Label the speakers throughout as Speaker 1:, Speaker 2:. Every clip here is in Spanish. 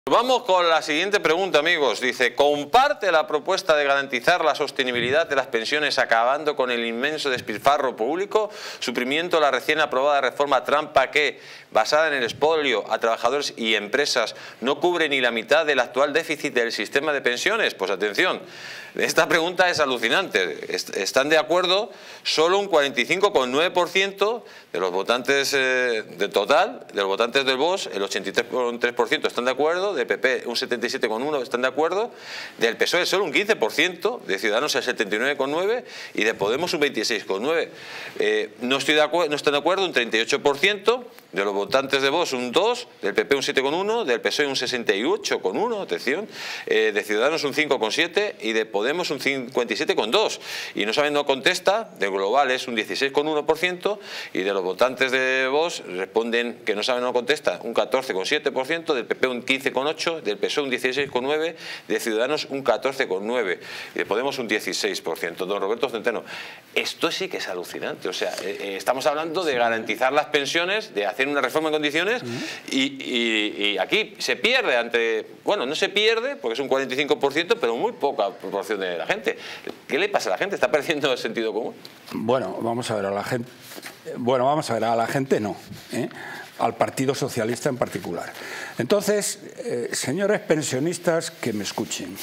Speaker 1: Vamos con la siguiente pregunta, amigos. Dice, ¿comparte la propuesta de garantizar la sostenibilidad de las pensiones acabando con el inmenso despilfarro público, suprimiendo la recién aprobada reforma trampa que, basada en el expolio a trabajadores y empresas, no cubre ni la mitad del actual déficit del sistema de pensiones? Pues atención, esta pregunta es alucinante. ¿Están de acuerdo? Solo un 45,9% de los votantes del total, de los votantes del VOX, el 83,3% están de acuerdo, de PP un 77,1% están de acuerdo, del PSOE solo un 15%, de Ciudadanos el 79,9% y de Podemos un 26,9%. No están de acuerdo un 38%, de los votantes de VOX un 2%, del PP un 7,1%, del PSOE un 68,1%, atención, de Ciudadanos un 5,7% y de Podemos un 57,2%. Y no saben, no contesta, de Global es un 16,1% y de los votantes de VOX responden que no saben, no contesta, un 14,7%, del PP un 15,8%, del PSOE un 16,9%, de Ciudadanos un 14,9% y de Podemos un 16%. Don Roberto Centeno, esto sí que es alucinante. O sea, estamos hablando de garantizar las pensiones, de hacer una reforma en condiciones y aquí se pierde ante... Bueno, no se pierde porque es un 45%, pero muy poca proporción de la gente. ¿Qué le pasa a la gente? ¿Está perdiendo el sentido común?
Speaker 2: Bueno, vamos a ver, a la gente... Bueno, vamos a ver, a la gente no, al Partido Socialista en particular. Entonces, señores pensionistas que me escuchen,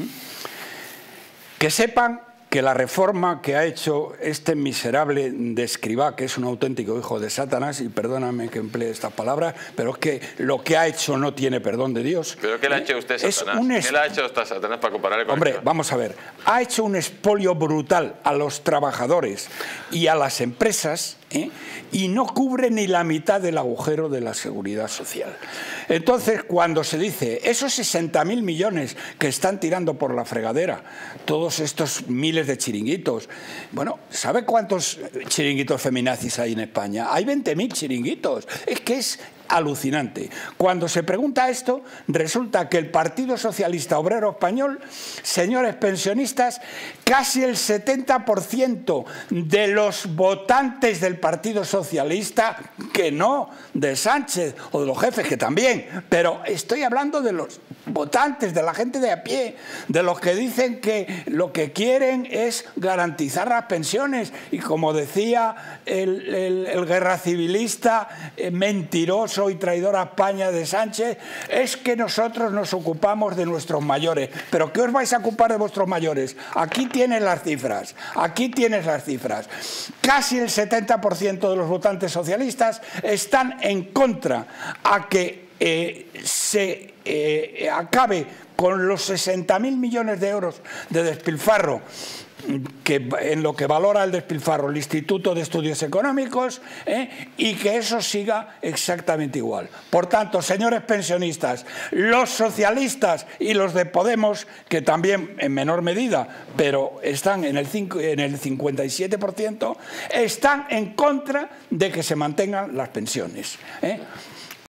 Speaker 2: que sepan que la reforma que ha hecho este miserable de Escrivá, que es un auténtico hijo de Satanás, y perdóname que emplee esta palabra, pero es que lo que ha hecho no tiene perdón de Dios.
Speaker 1: ¿Pero qué le ha hecho usted, Satanás? ¿Qué le ha hecho usted, Satanás, para compararle con
Speaker 2: Hombre, vamos a ver, ha hecho un expolio brutal a los trabajadores y a las empresas, y no cubre ni la mitad del agujero de la seguridad social. Entonces, cuando se dice esos 60.000 millones que están tirando por la fregadera, todos estos miles de chiringuitos, bueno, ¿sabe cuántos chiringuitos feminazis hay en España? Hay 20.000 chiringuitos. Es que es alucinante. Cuando se pregunta esto, resulta que el Partido Socialista Obrero Español, señores pensionistas, casi el 70% de los votantes del Partido Socialista, que no de Sánchez o de los jefes, que también, pero estoy hablando de los votantes, de la gente de a pie, de los que dicen que lo que quieren es garantizar las pensiones y, como decía el guerra civilista mentiroso y traidor a España de Sánchez, es que nosotros nos ocupamos de nuestros mayores. ¿Pero qué os vais a ocupar de vuestros mayores? Aquí tienes las cifras, aquí tienes las cifras. Casi el 70% de los votantes socialistas están en contra a que se acabe con los 60.000 millones de euros de despilfarro, que en lo que valora el despilfarro el Instituto de Estudios Económicos, y que eso siga exactamente igual. Por tanto, señores pensionistas, los socialistas y los de Podemos, que también en menor medida, pero están en el 57%, están en contra de que se mantengan las pensiones.